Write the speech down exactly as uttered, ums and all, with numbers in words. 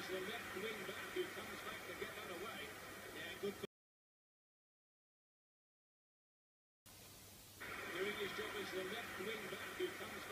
is the left wing back who comes back to get that away. Yeah, good. Doing his job as the left wing back who comes